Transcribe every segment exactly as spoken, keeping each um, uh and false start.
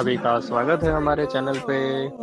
सभी का स्वागत है हमारे चैनल पे।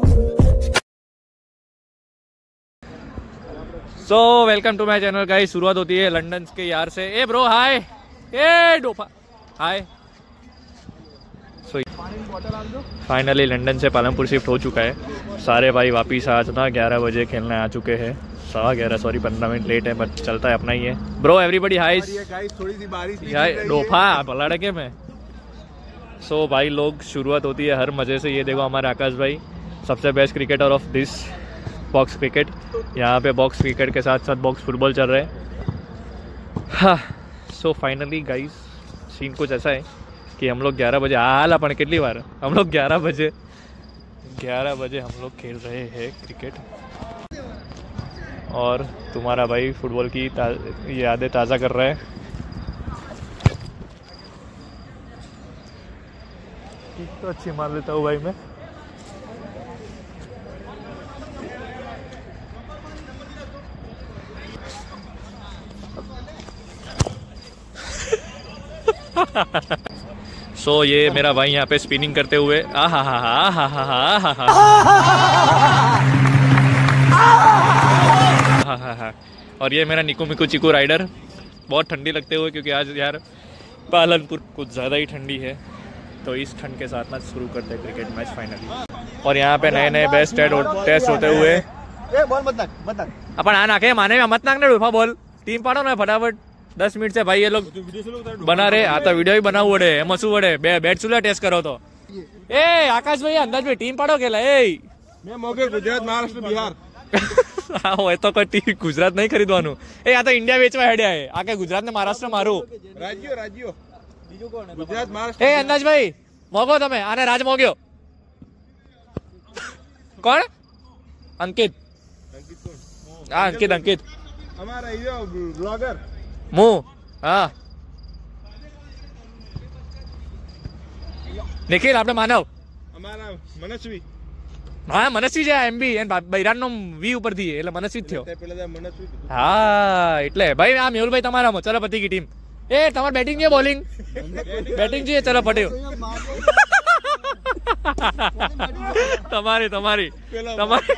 So welcome to my channel guys. शुरुआत होती है लंदन के यार से। ए ब्रो हाय, ए डोपा हाय। सो फाइनली लंदन से पालमपुर शिफ्ट हो चुका है। सारे भाई वापिस आज ना ग्यारह बजे खेलने आ चुके हैं। सवा ग्यारह सॉरी पंद्रह मिनट लेट है बट चलता है, अपना ही है। Bro everybody hi. थोड़ी सी बारिश डोफा लड़के में। सो so, भाई लोग शुरुआत होती है हर मज़े से। ये देखो हमारे आकाश भाई सबसे best cricketer of this box cricket. यहाँ पे बॉक्स क्रिकेट के साथ साथ बॉक्स फुटबॉल चल रहे हैं। हाँ सो फाइनली गाइस सीन कुछ ऐसा है कि हम लोग ग्यारह बजे हाल अपन कितनी बार हम लोग ग्यारह बजे ग्यारह बजे हम लोग खेल रहे हैं क्रिकेट। और तुम्हारा भाई फुटबॉल की ता, यादें ताज़ा कर रहा है। तो अच्छी मार लेता हूँ भाई मैं। सो so, ये मेरा भाई यहाँ पे स्पिनिंग करते हुए आ हा हा हा हा हा हा हा हा। और ये मेरा निकू मिकू चिकू राइडर बहुत ठंडी लगते हुए, क्योंकि आज यार पालनपुर कुछ ज़्यादा ही ठंडी है। तो इस ठंड के साथ ना शुरू करते हैं क्रिकेट मैच फाइनली। और यहाँ पे नए नए बेस्ट टेस्ट होते हुए अपन आ नाखे माने में मत नाखने डूफा बॉल टीम पाड़ो ना फटाफट। दस मिनट से भाई ये लोग बना रहे आता वीडियो भी बनाऊ वड़े मसू वड़े बैट चूल्हा टेस्ट करो तो। ए आकाश भाई अंदाज में टीम पाड़ो केला ए मैं मोगे गुजरात महाराष्ट्र बिहार હા હોય તો કોઈ ટીમ ગુજરાત નહીં ખરીદવાનું। એ આ તો ઇન્ડિયા વેચવા હેડ્યા હે આકે ગુજરાત ને મહારાષ્ટ્ર મારું રાજ્યો રાજ્યો બીજું કોણ ગુજરાત મહારાષ્ટ્ર। એ અંદાજભાઈ મોગો તમે આને રાજ મોગ્યો કોણ અંકિત અંકિત કોણ હા અંકિત અંકિત અમારા હીરો બ્લોગર મુ હા નિખિલ આપણે માનવ અમારા મનસ્વી હા મનસ્વી છે એમ બી એન બૈરાનનો વી ઉપર થી એટલે મનસ્વી જ થયો પેલા મનસ્વી હા એટલે ભાઈ આ મેહુલભાઈ તમારામાં ચલો પતિ की टीम। ए તમાર બેટિંગ છે બોલિંગ બેટિંગ છે ચલો પટ્યો તમારી તમારી તમારી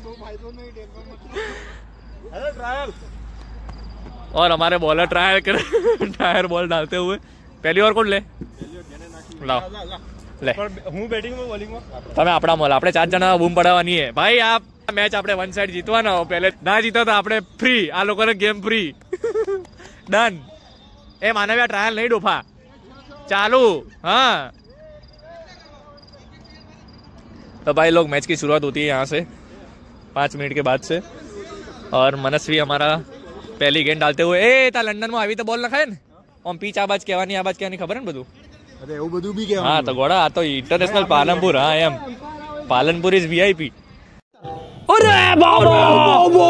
और हमारे बॉलर ट्रायल कर टायर बॉल डालते हुए पहली ओवर कौन ले लाओ ले હું બેટિંગ માં બોલિંગ માં તમે આપણા મોલ આપણે ચાર જણા બૂમ પડાવવાની है भाई। आप मैच આપણે વન સાઈડ જીતવાના હો, પહેલે ના જીતો તો આપણે ફ્રી આ લોકોને गेम फ्री डन। ए मानव ट्रायल नहीं डोफा चालू हाँ। तो भाई लोग मैच की शुरुआत होती है यहाँ से पाँच मिनट के बाद से। और मनस्वी हमारा पहली गेंद डालते हुए ए ता लंडन में આવી तो बॉल लखाय ने ओम पीच आवाज कहवानी आवाज कहवानी खबर है બધું। અરે એવું બધું બી કહેવાનું। हाँ तो गोड़ा आ तो इंटरनेशनल पालनपुर हाँ एम पालनपुर इज वीआईपी। अरे बाबा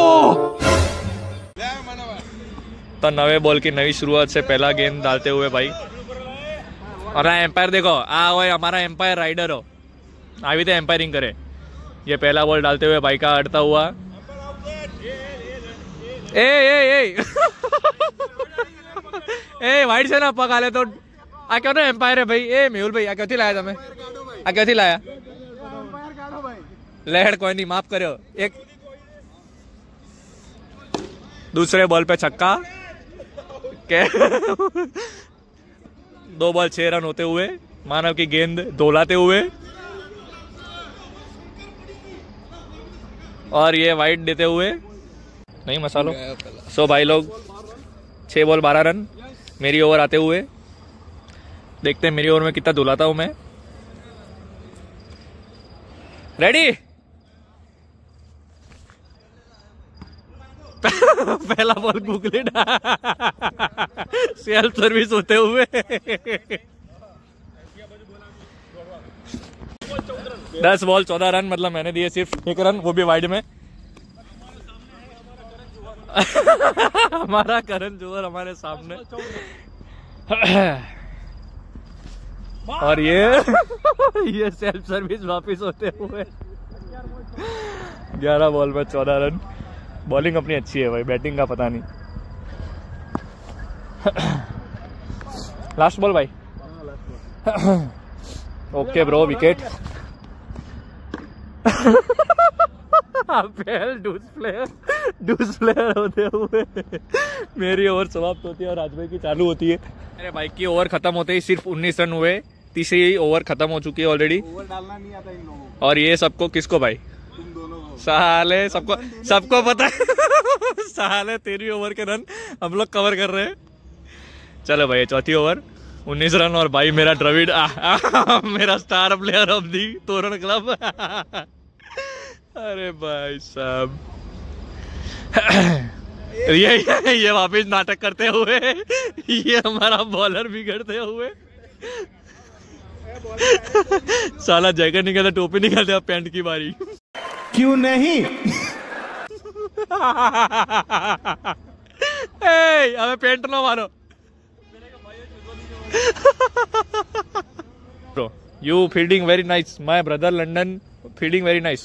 तो नवे बॉल की नई शुरुआत से पहला गेंद डालते हुए भाई। और एम्पायर देखो आ हो हमारा एम्पायर राइडर हो આવી तो एम्पायरिंग करे। ये पहला बॉल डालते हुए भाई का अड़ता हुआ ए ए ए ए वाइड से ना पका ले तो आ क्यों ना एम्पायर है भाई। ए मेहुल भाई आ क्यों थी लाया तमे आ क्यों थी लाया लहर कोई नहीं माफ करो। एक दूसरे बॉल पे छक्का के दो बॉल छह रन होते हुए मानव की गेंद दोलाते हुए और ये वाइड देते हुए नहीं मसालो। सो भाई लोग छह बॉल बारह रन मेरी ओवर आते हुए। देखते हैं मेरी ओवर में कितना दुलाता हूं मैं। रेडी पहला बॉल गूगली सेल्फ सर्विस होते हुए दस बॉल चौदह रन मतलब मैंने दिए सिर्फ एक रन वो भी वाइड में। हमारा करण जोहर हमारे सामने और ये ये सेल्फ सर्विस वापस होते हुए ग्यारह बॉल में चौदह रन। बॉलिंग अपनी अच्छी है भाई, बैटिंग का पता नहीं। लास्ट बॉल भाई ओके ब्रो, विकेट। डूस प्लेयर डूस प्लेयर होते हुए मेरी ओवर समाप्त होती है और राजभाई की चालू होती है। मेरे भाई की ओवर खत्म होते ही सिर्फ उन्नीस रन हुए। तीसरी ओवर खत्म हो चुकी है ऑलरेडी। ओवर डालना नहीं आता इन लोगों को। और ये सबको किसको भाई? तुम दोनों को। साले सबको सबको पता है। साले तेरी ओवर के रन हम लोग कवर कर रहे हैं। चलो भाई, चौथी ओवर उन्नीस रन और भाई मेरा द्रविड़ आ, आ, मेरा स्टार प्लेयर ऑफ दी तोरण क्लब। अरे भाई साहब, ये ये वापिस नाटक करते हुए, ये हमारा बॉलर बिगड़ते हुए। साला जैकेट निकाले, टोपी निकालते, अब पैंट की बारी। क्यों नहीं? ए, हमें पेंट ना मारो। Bro, you fielding very nice. My brother London fielding very nice.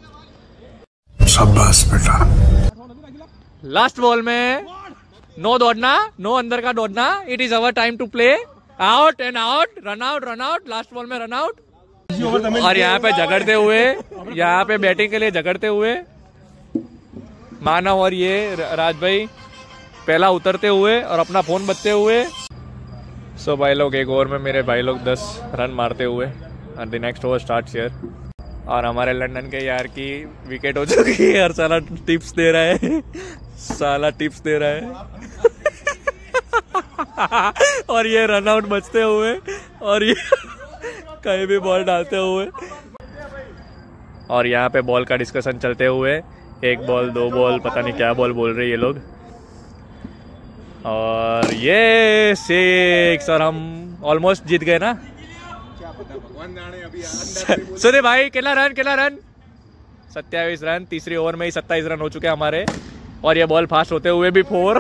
शाबाश बेटा। लास्ट बॉल में नो दौड़ना, नो अंदर का दौड़ना। It is our time to play. Out and out, run out, run out. Last ball में रन आउट। और यहाँ पे झगड़ते हुए, यहाँ पे बैटिंग के लिए झगड़ते हुए मानव और ये राज भाई पहला उतरते हुए और अपना फोन बजते हुए। सो so, भाई लोग एक ओवर में मेरे भाई लोग दस रन मारते हुए और the next over starts here. और हमारे लंदन के यार की विकेट हो चुकी है और साला टिप्स दे रहा है। साला टिप्स दे रहा है। और ये रन आउट बचते हुए और ये कहीं भी बॉल डालते हुए। और यहाँ पे बॉल का डिस्कशन चलते हुए, एक बॉल, दो बॉल, पता नहीं क्या बॉल बोल रहे ये लोग। और ये सिक्स और हम ऑलमोस्ट जीत गए ना। सुने भाई, कितना रन कितना रन? सत्ताईस रन। तीसरी ओवर में ही सत्ताईस रन हो चुके हमारे और ये बॉल फास्ट होते हुए भी फोर।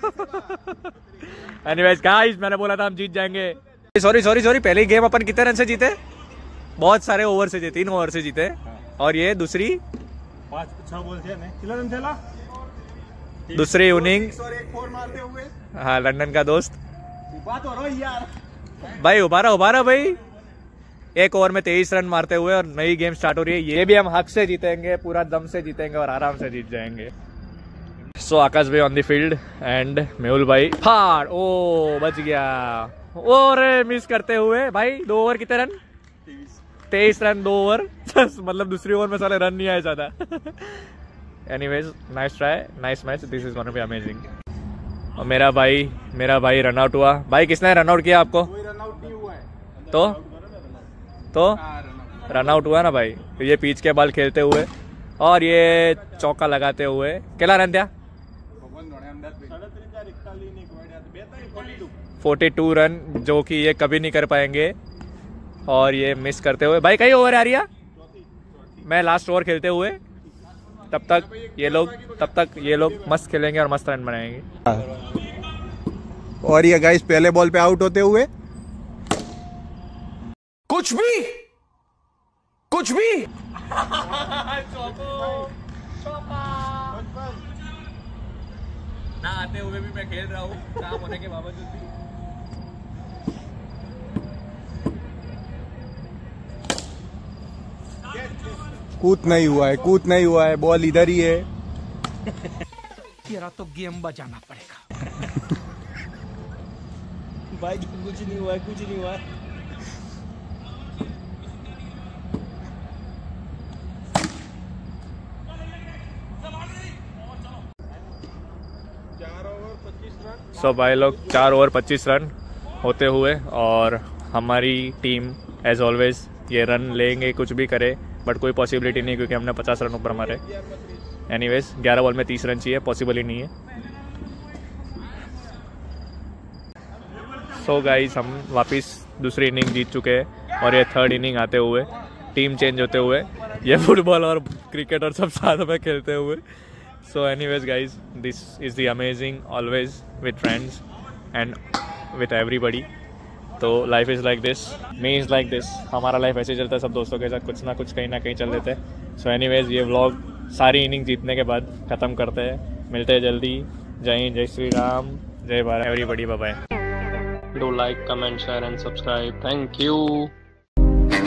एनीवेज गाइस, मैंने बोला था हम जीत जाएंगे। सॉरी सॉरी सॉरी पहले ही गेम अपन कितने रन से जीते? बहुत सारे ओवर से जीते, तीन ओवर से जीते। और ये दूसरी पांच छह बॉल थे ना, कितना रन चला? दूसरी इनिंग। एक फोर मारते हुए। हाँ, लंदन का दोस्त। बात हो रहा है यार भाई उबारा उबारा भाई। एक ओवर में तेईस रन मारते हुए और नई गेम स्टार्ट हो रही है। ये भी हम हक से जीतेंगे, पूरा दम से जीतेंगे और आराम से जीत जाएंगे। सो आकाश भाई on the field and Mehul भाई फाड़। ओ बच गया। और मिस करते हुए भाई। दो ओवर कितने रन? तेईस रन दो ओवर। मतलब दूसरी ओवर में साले रन नहीं आए ज्यादा। Anyways nice try, nice match. This is gonna be amazing. और मेरा भाई मेरा भाई रन आउट हुआ। भाई किसने रन आउट किया आपको? कोई रन आउट नहीं हुआ है। तो तो रन आउट हुआ ना भाई। तो ये पीच के बॉल खेलते हुए और ये चौका लगाते हुए कितना रन दिया? बयालीस रन, जो कि ये कभी नहीं कर पाएंगे। और ये मिस करते हुए भाई कई ओवर आ रही है? मैं लास्ट ओवर खेलते हुए, तब तक ये लोग तब तक ये लोग मस्त खेलेंगे और मस्त रन बनाएंगे। और ये गाइस पहले बॉल पे आउट होते हुए कुछ भी कुछ भी ना आते हुए भी मैं खेल रहा हूँ, काम होने के बावजूद भी। कूद नहीं हुआ है, कूद नहीं हुआ है, बॉल इधर ही है। तेरा तो गेम बजाना पड़ेगा। भाई कुछ नहीं हुआ है, कुछ नहीं हुआ है। सो भाई लोग चार ओवर पच्चीस रन होते हुए और हमारी टीम एज ऑलवेज ये रन लेंगे कुछ भी करे, बट कोई पॉसिबिलिटी नहीं क्योंकि हमने पचास रन ऊपर मारे। एनीवेज ग्यारह बॉल में तीस रन चाहिए, पॉसिबल ही नहीं है। सो गाइस हम वापस दूसरी इनिंग जीत चुके हैं और ये थर्ड इनिंग आते हुए, टीम चेंज होते हुए, ये फुटबॉल और क्रिकेट और सब साथ में खेलते हुए। So anyways guys, this is the amazing always with friends and with everybody. तो life is like this, me is like this. हमारा लाइफ ऐसे चलता है सब दोस्तों के साथ, कुछ ना कुछ कहीं ना कहीं चल देते हैं। So anyways ये व्लॉग सारी इनिंग जीतने के बाद ख़त्म करते हैं। मिलते हैं जल्दी। जय हिंद, जय श्री राम, जय Bharat, everybody, bye bye. Do like, comment, share and subscribe. Thank you.